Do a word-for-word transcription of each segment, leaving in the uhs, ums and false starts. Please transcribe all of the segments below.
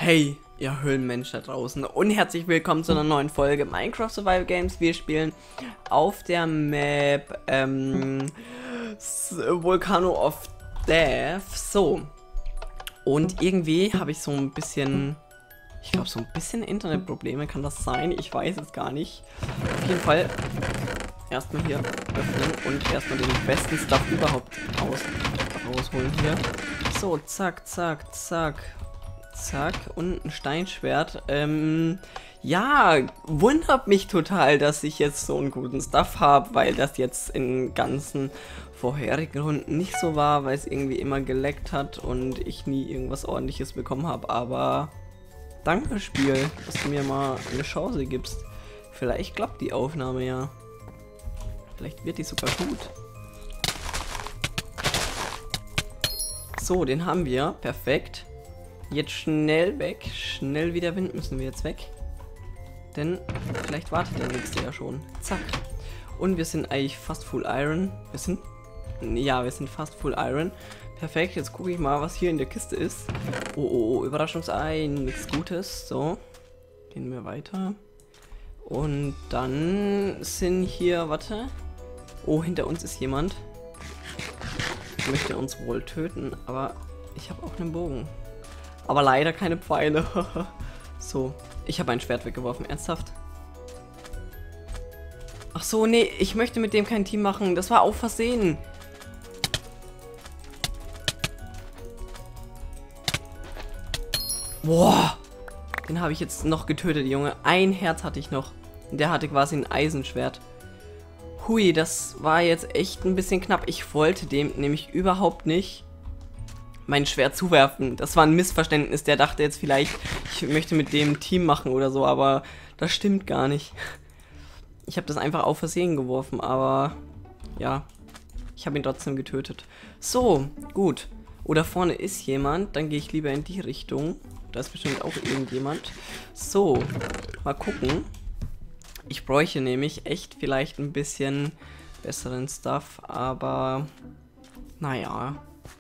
Hey, ihr Höhlenmenschen da draußen und herzlich willkommen zu einer neuen Folge Minecraft Survival Games. Wir spielen auf der Map ähm, Volcano of Death. So, und irgendwie habe ich so ein bisschen, ich glaube so ein bisschen Internetprobleme, kann das sein? Ich weiß es gar nicht. Auf jeden Fall erstmal hier öffnen und erstmal den besten Stuff überhaupt aus, rausholen hier. So, zack, zack, zack. Zack, und ein Steinschwert. Ähm, ja, wundert mich total, dass ich jetzt so einen guten Stuff habe, weil das jetzt in ganzen vorherigen Runden nicht so war, weil es irgendwie immer geleckt hat und ich nie irgendwas Ordentliches bekommen habe. Aber danke, Spiel, dass du mir mal eine Chance gibst. Vielleicht klappt die Aufnahme ja. Vielleicht wird die sogar gut. So, den haben wir. Perfekt. Jetzt schnell weg. Schnell wie der Wind müssen wir jetzt weg. Denn vielleicht wartet der nächste ja schon. Zack. Und wir sind eigentlich fast Full Iron. Wir sind... Ja, wir sind fast Full Iron. Perfekt. Jetzt gucke ich mal, was hier in der Kiste ist. Oh, oh, oh. Überraschungsei. Nichts Gutes. So. Gehen wir weiter. Und dann sind hier... Warte. Oh, hinter uns ist jemand. Ich möchte uns wohl töten. Aber ich habe auch einen Bogen. Aber leider keine Pfeile. So, ich habe ein Schwert weggeworfen. Ernsthaft? Ach so, nee, ich möchte mit dem kein Team machen. Das war auf Versehen. Boah. Den habe ich jetzt noch getötet, Junge. Ein Herz hatte ich noch. Der hatte quasi ein Eisenschwert. Hui, das war jetzt echt ein bisschen knapp. Ich wollte dem nämlich überhaupt nicht mein Schwert zuwerfen. Das war ein Missverständnis. Der dachte jetzt vielleicht, ich möchte mit dem ein Team machen oder so, aber das stimmt gar nicht. Ich habe das einfach auf Versehen geworfen, aber ja, ich habe ihn trotzdem getötet. So, gut. Oder vorne ist jemand, dann gehe ich lieber in die Richtung. Da ist bestimmt auch irgendjemand. So, mal gucken. Ich bräuchte nämlich echt vielleicht ein bisschen besseren Stuff, aber naja.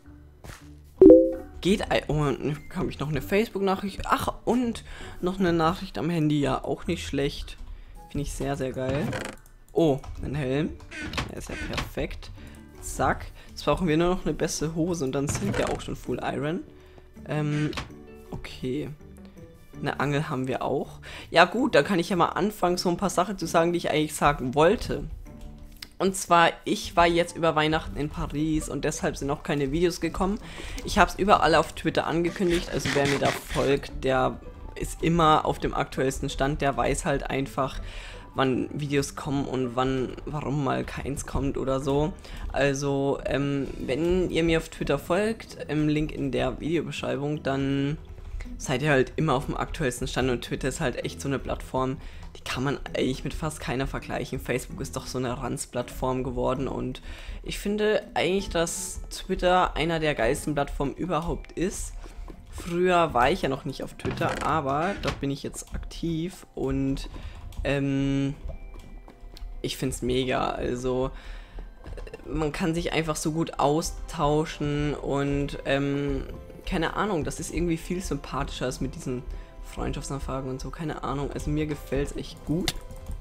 Geht, oh, habe ich noch eine Facebook-Nachricht. Ach, und noch eine Nachricht am Handy. Ja, auch nicht schlecht. Finde ich sehr, sehr geil. Oh, ein Helm. Der ist ja perfekt. Zack. Jetzt brauchen wir nur noch eine bessere Hose und dann sind wir auch schon Full Iron. Ähm, okay. Eine Angel haben wir auch. Ja gut, da kann ich ja mal anfangen, so ein paar Sachen zu sagen, die ich eigentlich sagen wollte. Und zwar, ich war jetzt über Weihnachten in Paris und deshalb sind noch keine Videos gekommen. Ich habe es überall auf Twitter angekündigt, also wer mir da folgt, der ist immer auf dem aktuellsten Stand, der weiß halt einfach, wann Videos kommen und wann, warum mal keins kommt oder so. Also, ähm, wenn ihr mir auf Twitter folgt, im Link in der Videobeschreibung, dann seid ihr halt immer auf dem aktuellsten Stand und Twitter ist halt echt so eine Plattform, die kann man eigentlich mit fast keiner vergleichen. Facebook ist doch so eine Ranz-Plattform geworden und ich finde eigentlich, dass Twitter einer der geilsten Plattformen überhaupt ist. Früher war ich ja noch nicht auf Twitter, aber dort bin ich jetzt aktiv und ähm, ich finde es mega. Also man kann sich einfach so gut austauschen und ähm, keine Ahnung, das ist irgendwie viel sympathischer als mit diesen Freundschaftsanfragen und so, keine Ahnung. Also mir gefällt es echt gut.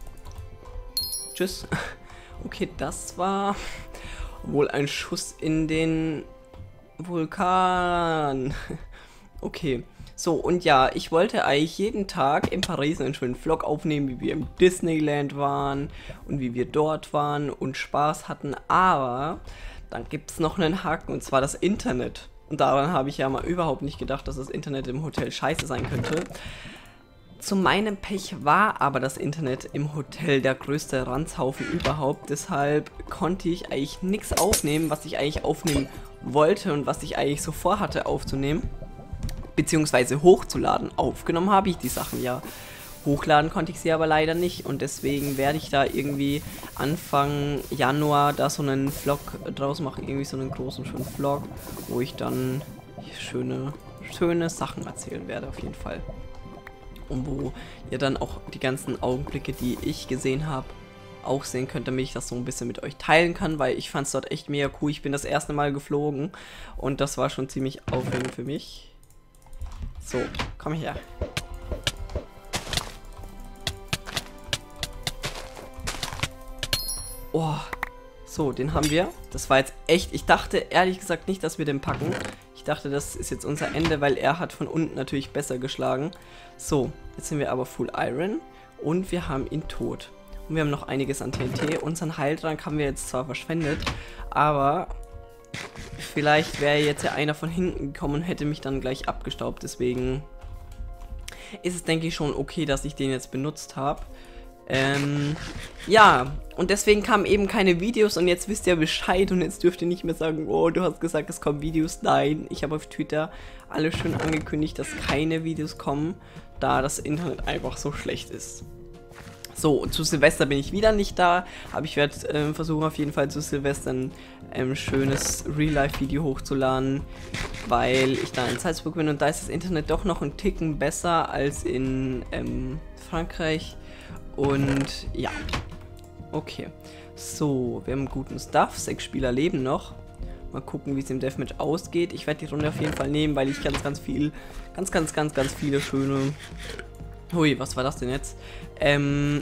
Tschüss. Okay, das war wohl ein Schuss in den Vulkan. Okay. So, und ja, ich wollte eigentlich jeden Tag in Paris einen schönen Vlog aufnehmen, wie wir im Disneyland waren und wie wir dort waren und Spaß hatten, aber dann gibt es noch einen Haken, und zwar das Internet. Und daran habe ich ja mal überhaupt nicht gedacht, dass das Internet im Hotel scheiße sein könnte. Zu meinem Pech war aber das Internet im Hotel der größte Ranzhaufen überhaupt. Deshalb konnte ich eigentlich nichts aufnehmen, was ich eigentlich aufnehmen wollte und was ich eigentlich so vorhatte aufzunehmen. Beziehungsweise hochzuladen. Aufgenommen habe ich die Sachen ja. Hochladen konnte ich sie aber leider nicht und deswegen werde ich da irgendwie Anfang Januar da so einen Vlog draus machen, irgendwie so einen großen schönen Vlog, wo ich dann schöne, schöne Sachen erzählen werde auf jeden Fall. Und wo ihr dann auch die ganzen Augenblicke, die ich gesehen habe, auch sehen könnt, damit ich das so ein bisschen mit euch teilen kann, weil ich fand es dort echt mega cool. Ich bin das erste Mal geflogen und das war schon ziemlich aufregend für mich. So, komm her. Oh, so, den haben wir. Das war jetzt echt, ich dachte ehrlich gesagt nicht, dass wir den packen. Ich dachte, das ist jetzt unser Ende, weil er hat von unten natürlich besser geschlagen. So, jetzt sind wir aber Full Iron und wir haben ihn tot. Und wir haben noch einiges an T N T. Unseren Heiltrank haben wir jetzt zwar verschwendet, aber vielleicht wäre jetzt ja einer von hinten gekommen und hätte mich dann gleich abgestaubt. Deswegen ist es, denke ich, schon okay, dass ich den jetzt benutzt habe. Ähm, ja, und deswegen kamen eben keine Videos und jetzt wisst ihr Bescheid und jetzt dürft ihr nicht mehr sagen, oh, du hast gesagt, es kommen Videos. Nein, ich habe auf Twitter alles schön angekündigt, dass keine Videos kommen, da das Internet einfach so schlecht ist. So, zu Silvester bin ich wieder nicht da, aber ich werde äh, versuchen auf jeden Fall zu Silvester ein ähm, schönes Real-Life-Video hochzuladen, weil ich da in Salzburg bin und da ist das Internet doch noch ein Ticken besser als in ähm, Frankreich. Und ja, okay. So, wir haben guten Stuff, sechs Spieler leben noch. Mal gucken, wie es im Deathmatch ausgeht. Ich werde die Runde auf jeden Fall nehmen, weil ich ganz, ganz viel, ganz, ganz, ganz, ganz viele schöne... Hui, was war das denn jetzt? Ähm,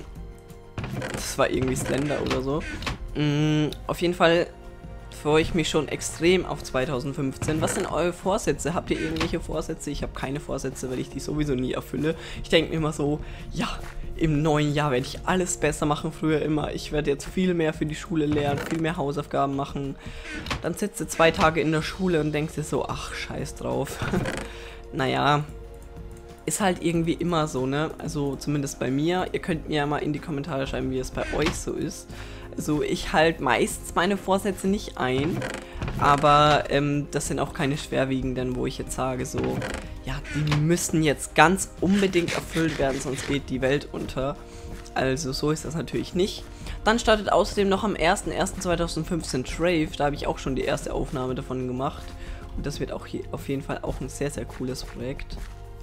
das war irgendwie Slender oder so. Mm, auf jeden Fall freue ich mich schon extrem auf zweitausendfünfzehn. Was sind eure Vorsätze? Habt ihr irgendwelche Vorsätze? Ich habe keine Vorsätze, weil ich die sowieso nie erfülle. Ich denke mir immer so, ja, im neuen Jahr werde ich alles besser machen, früher immer. Ich werde jetzt viel mehr für die Schule lernen, viel mehr Hausaufgaben machen. Dann sitzt du zwei Tage in der Schule und denkst dir so, ach, scheiß drauf. Naja, ist halt irgendwie immer so, ne? Also zumindest bei mir. Ihr könnt mir ja mal in die Kommentare schreiben, wie es bei euch so ist. Also ich halte meistens meine Vorsätze nicht ein, aber ähm, das sind auch keine schwerwiegenden, wo ich jetzt sage so, ja, die müssen jetzt ganz unbedingt erfüllt werden, sonst geht die Welt unter. Also so ist das natürlich nicht. Dann startet außerdem noch am ersten ersten zweitausendfünfzehn Trave, da habe ich auch schon die erste Aufnahme davon gemacht. Und das wird auch hier auf jeden Fall auch ein sehr, sehr cooles Projekt.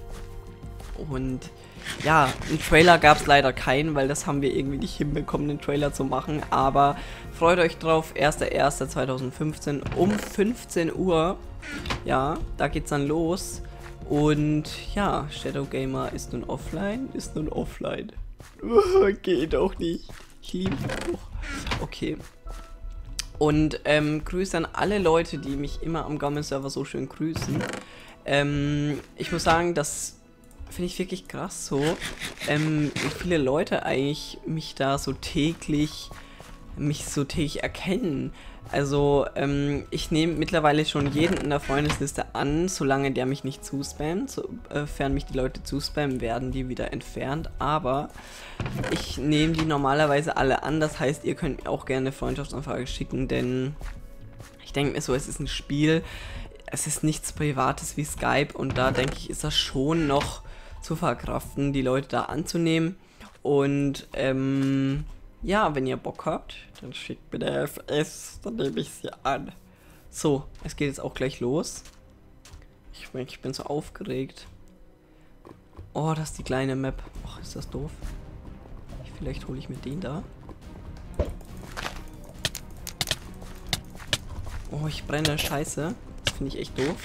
Und ja, einen Trailer gab es leider keinen, weil das haben wir irgendwie nicht hinbekommen, einen Trailer zu machen. Aber freut euch drauf, erster erster zweitausendfünfzehn um fünfzehn Uhr. Ja, da geht's dann los. Und ja, Shadow Gamer ist nun offline, ist nun offline. Geht auch nicht. Ich liebe es auch. Okay. Und ähm, Grüße an alle Leute, die mich immer am Gammel-Server so schön grüßen. Ähm, ich muss sagen, das finde ich wirklich krass so, ähm, wie viele Leute eigentlich mich da so täglich, mich so täglich erkennen. Also, ähm, ich nehme mittlerweile schon jeden in der Freundesliste an, solange der mich nicht zuspammt. Sofern mich die Leute zuspammen, werden die wieder entfernt. Aber ich nehme die normalerweise alle an. Das heißt, ihr könnt mir auch gerne eine Freundschaftsanfrage schicken, denn ich denke mir so, es ist ein Spiel. Es ist nichts Privates wie Skype und da denke ich, ist das schon noch zu verkraften, die Leute da anzunehmen. Und ähm, ja, wenn ihr Bock habt, dann schickt mir der F S, dann nehme ich sie an. So, es geht jetzt auch gleich los. Ich, ich bin so aufgeregt. Oh, das ist die kleine Map. Ach, ist das doof. Ich, vielleicht hole ich mir den da. Oh, ich brenne Scheiße. Das finde ich echt doof.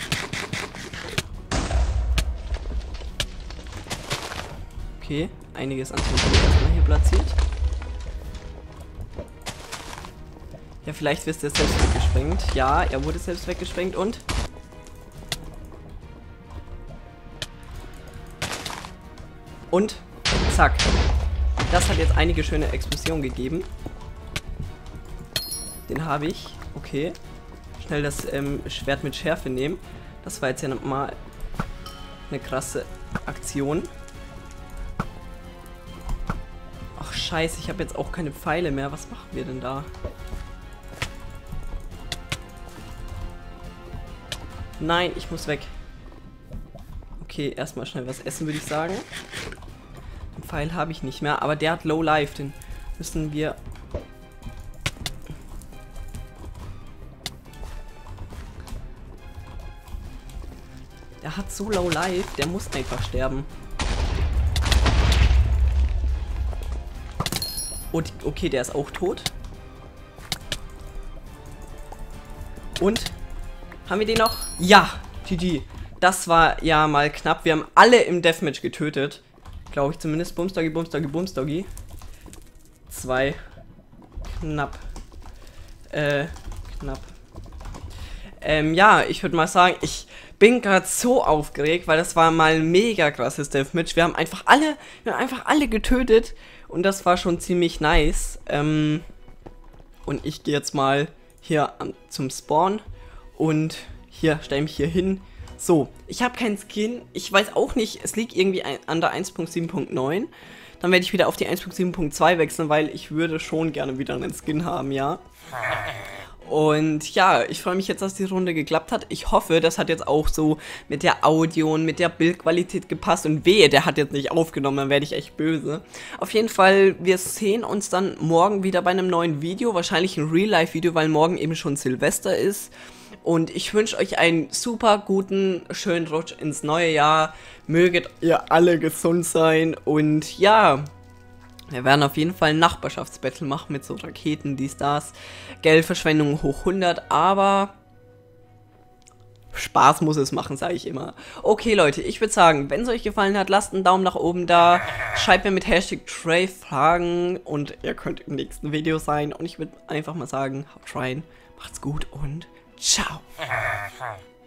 Okay, einiges an Kontrolle erstmal hier platziert. Ja, vielleicht wirst du jetzt selbst weggesprengt. Ja, er wurde selbst weggesprengt und... Und, zack. Das hat jetzt einige schöne Explosionen gegeben. Den habe ich. Okay. Schnell das ähm, Schwert mit Schärfe nehmen. Das war jetzt ja nochmal eine krasse Aktion. Ach scheiße, ich habe jetzt auch keine Pfeile mehr. Was machen wir denn da? Nein, ich muss weg. Okay, erstmal schnell was essen, würde ich sagen. Den Pfeil habe ich nicht mehr, aber der hat Low Life. Den müssen wir... Der hat so Low Life, der muss einfach sterben. Und okay, der ist auch tot. Und haben wir den noch? Ja, G G. Das war ja mal knapp. Wir haben alle im Deathmatch getötet. Glaube ich zumindest. Bumsdoggy, Bumsdoggy, Bumsdoggy. Zwei. Knapp. Äh, knapp. Ähm, ja, ich würde mal sagen, ich bin gerade so aufgeregt, weil das war mal ein mega krasses Deathmatch. Wir haben einfach alle, wir haben einfach alle getötet und das war schon ziemlich nice. Ähm, und ich gehe jetzt mal hier an, zum Spawn und hier, stelle mich hier hin. So, ich habe keinen Skin. Ich weiß auch nicht, es liegt irgendwie ein, an der eins Punkt sieben Punkt neun. Dann werde ich wieder auf die eins Punkt sieben Punkt zwei wechseln, weil ich würde schon gerne wieder einen Skin haben, ja. Und ja, ich freue mich jetzt, dass die Runde geklappt hat. Ich hoffe, das hat jetzt auch so mit der Audio und mit der Bildqualität gepasst. Und wehe, der hat jetzt nicht aufgenommen, dann werde ich echt böse. Auf jeden Fall, wir sehen uns dann morgen wieder bei einem neuen Video. Wahrscheinlich ein Real-Life-Video, weil morgen eben schon Silvester ist. Und ich wünsche euch einen super guten, schönen Rutsch ins neue Jahr. Möget ihr alle gesund sein. Und ja, wir werden auf jeden Fall ein Nachbarschaftsbattle machen mit so Raketen, dies, das. Geldverschwendung hoch hundert, aber Spaß muss es machen, sage ich immer. Okay, Leute, ich würde sagen, wenn es euch gefallen hat, lasst einen Daumen nach oben da. Schreibt mir mit Hashtag Trey Fragen und ihr könnt im nächsten Video sein. Und ich würde einfach mal sagen, haut rein, macht's gut und ciao.